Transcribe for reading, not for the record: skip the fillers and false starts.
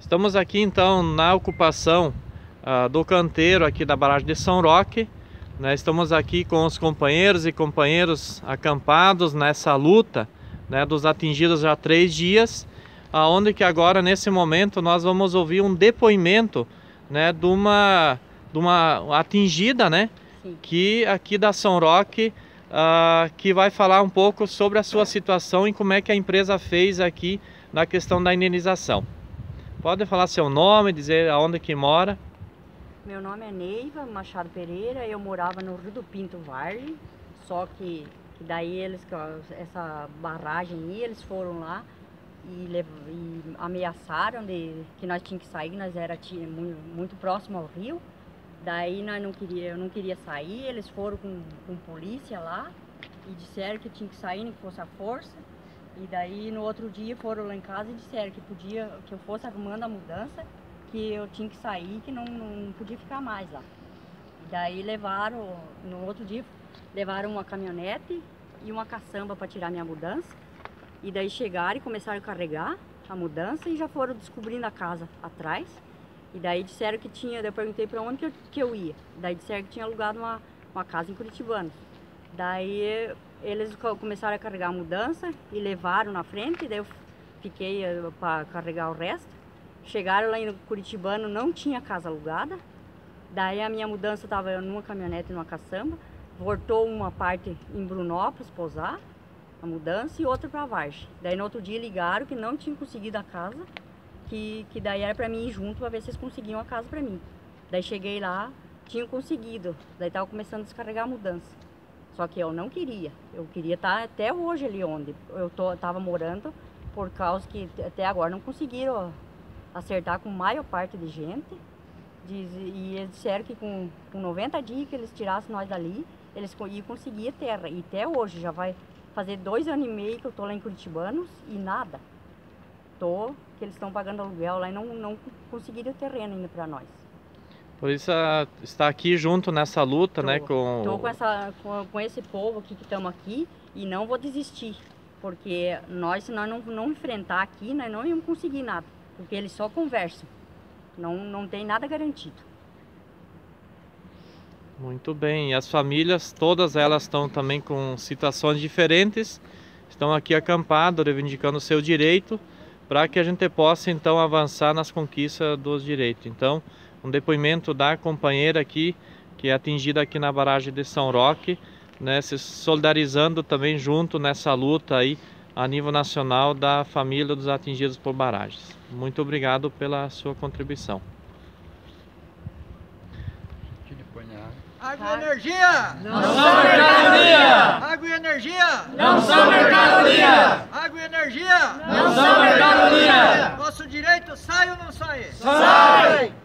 Estamos aqui então na ocupação do canteiro aqui da barragem de São Roque, né? Estamos aqui com os companheiros e companheiras acampados nessa luta, né, dos atingidos já há 3 dias, aonde que agora nesse momento nós vamos ouvir um depoimento, né, de uma atingida, né, que aqui da São Roque, que vai falar um pouco sobre a sua situação e como é que a empresa fez aqui na questão da indenização. Pode falar seu nome, dizer aonde que mora? Meu nome é Neiva Machado Pereira, eu morava no Rio do Pinto Vale, só que daí essa barragem aí, eles foram lá e ameaçaram que nós tínhamos que sair, nós era muito próximo ao rio. Daí eu não queria sair, eles foram com polícia lá e disseram que tinha que sair, nem que fosse a força. E daí no outro dia foram lá em casa e disseram que eu fosse arrumando a mudança, que eu tinha que sair, que não podia ficar mais lá. E daí no outro dia, levaram uma caminhonete e uma caçamba para tirar minha mudança. E daí chegaram e começaram a carregar a mudança e já foram descobrindo a casa atrás. E daí disseram que tinha, daí eu perguntei para onde que eu ia. Daí disseram que tinha alugado uma casa em Curitibanos. Daí eles começaram a carregar a mudança e levaram na frente, daí eu fiquei para carregar o resto. Chegaram lá em Curitibano, não tinha casa alugada. Daí a minha mudança estava numa caminhonete e numa caçamba. Voltou uma parte em Brunópolis pousar a mudança e outra para Vargem. Daí no outro dia ligaram que não tinham conseguido a casa, que daí era para mim ir junto para ver se eles conseguiam a casa para mim. Daí cheguei lá, tinham conseguido. Daí estava começando a descarregar a mudança. Só que eu não queria. Eu queria estar até hoje ali onde eu estava morando, por causa que até agora não conseguiram acertar com a maior parte de gente. E eles disseram que com 90 dias que eles tirassem nós dali, eles iam conseguir a terra. E até hoje, já vai fazer 2 anos e meio que eu estou lá em Curitibanos e nada. Que eles estão pagando aluguel lá e não conseguiram o terreno ainda para nós. Por isso está aqui junto nessa luta, né? Estou com esse povo aqui que estamos aqui e não vou desistir. Porque se nós não enfrentar aqui, nós não íamos conseguir nada. Porque eles só conversam, não tem nada garantido. Muito bem, e as famílias, todas elas estão também com situações diferentes, estão aqui acampadas, reivindicando o seu direito, para que a gente possa então avançar nas conquistas dos direitos. Então, um depoimento da companheira aqui, que é atingida aqui na barragem de São Roque, né, se solidarizando também junto nessa luta aí, a nível nacional da família dos atingidos por barragens. Muito obrigado pela sua contribuição. Água e energia! Não são mercadoria! Água e energia! Não são mercadoria! Água e energia! Não são mercadoria! Nosso direito sai ou não sai? Sai!